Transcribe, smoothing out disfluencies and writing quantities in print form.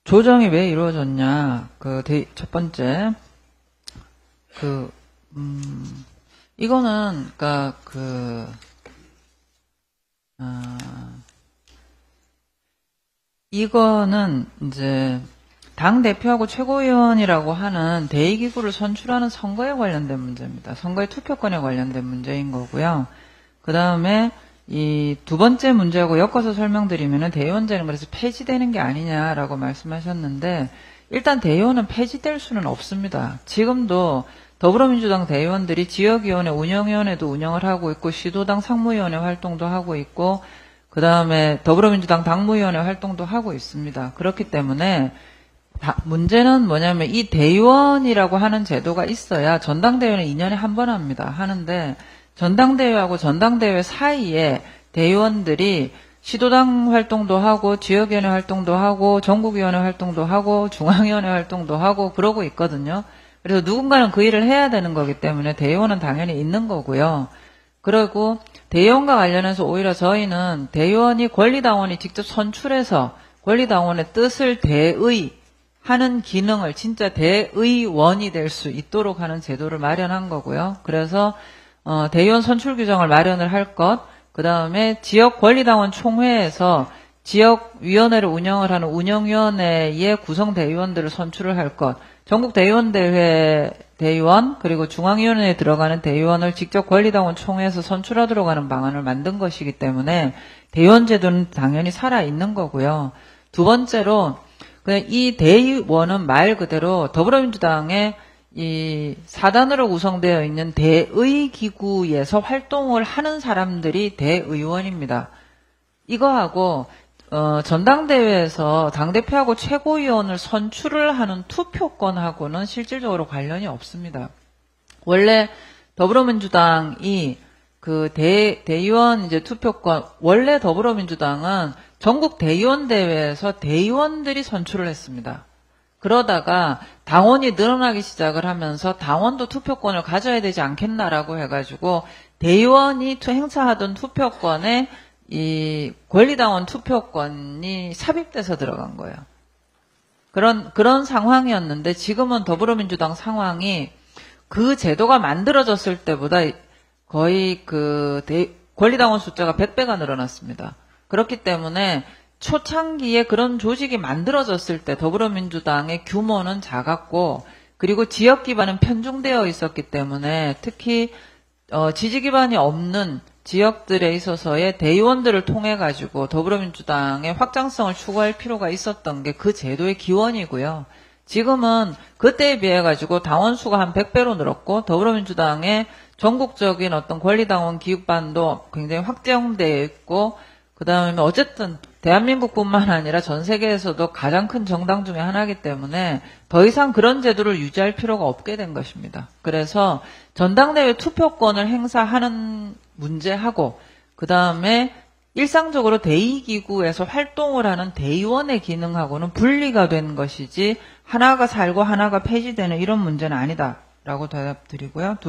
조정이 왜 이루어졌냐? 첫 번째, 이거는, 이거는 이제, 당대표하고 최고위원이라고 하는 대의기구를 선출하는 선거에 관련된 문제입니다. 선거의 투표권에 관련된 문제인 거고요. 그 다음에, 이 두 번째 문제하고 엮어서 설명드리면은 대의원제는 그래서 폐지되는 게 아니냐라고 말씀하셨는데, 일단 대의원은 폐지될 수는 없습니다. 지금도 더불어민주당 대의원들이 지역위원회, 운영위원회도 운영을 하고 있고, 시도당 상무위원회 활동도 하고 있고, 그 다음에 더불어민주당 당무위원회 활동도 하고 있습니다. 그렇기 때문에 문제는 뭐냐면 이 대의원이라고 하는 제도가 있어야 전당대회는 2년에 한 번 합니다. 하는데 전당대회하고 전당대회 사이에 대의원들이 시도당 활동도 하고 지역위원회 활동도 하고 전국위원회 활동도 하고 중앙위원회 활동도 하고 그러고 있거든요. 그래서 누군가는 그 일을 해야 되는 거기 때문에 대의원은 당연히 있는 거고요. 그리고 대의원과 관련해서 오히려 저희는 대의원이 권리당원이 직접 선출해서 권리당원의 뜻을 대의하는 기능을 진짜 대의원이 될 수 있도록 하는 제도를 마련한 거고요. 그래서 대의원 선출 규정을 마련을 할 것, 그 다음에 지역 권리당원 총회에서 지역위원회를 운영을 하는 운영위원회의 구성 대의원들을 선출을 할 것, 전국 대의원대회 대의원 그리고 중앙위원회에 들어가는 대의원을 직접 권리당원 총회에서 선출하도록 하는 방안을 만든 것이기 때문에 대의원 제도는 당연히 살아있는 거고요. 두 번째로 그냥 이 대의원은 말 그대로 더불어민주당의 이 4단으로 구성되어 있는 대의기구에서 활동을 하는 사람들이 대의원입니다. 이거하고 전당대회에서 당대표하고 최고위원을 선출을 하는 투표권하고는 실질적으로 관련이 없습니다. 원래 더불어민주당이 대의원 이제 투표권, 원래 더불어민주당은 전국 대의원 대회에서 대의원들이 선출을 했습니다. 그러다가 당원이 늘어나기 시작을 하면서 당원도 투표권을 가져야 되지 않겠나라고 해가지고 대의원이 행사하던 투표권에 이 권리당원 투표권이 삽입돼서 들어간 거예요. 그런 상황이었는데 지금은 더불어민주당 상황이 그 제도가 만들어졌을 때보다 거의 권리당원 숫자가 100배가 늘어났습니다. 그렇기 때문에 초창기에 그런 조직이 만들어졌을 때 더불어민주당의 규모는 작았고 그리고 지역 기반은 편중되어 있었기 때문에 특히 지지 기반이 없는 지역들에 있어서의 대의원들을 통해 가지고 더불어민주당의 확장성을 추구할 필요가 있었던 게 그 제도의 기원이고요. 지금은 그때에 비해 가지고 당원 수가 한 100배로 늘었고 더불어민주당의 전국적인 어떤 권리당원 기반도 굉장히 확장되어 있고 그다음에 어쨌든 대한민국뿐만 아니라 전 세계에서도 가장 큰 정당 중에 하나이기 때문에 더 이상 그런 제도를 유지할 필요가 없게 된 것입니다. 그래서 전당대회 투표권을 행사하는 문제하고 그다음에 일상적으로 대의기구에서 활동을 하는 대의원의 기능하고는 분리가 된 것이지 하나가 살고 하나가 폐지되는 이런 문제는 아니다라고 대답드리고요.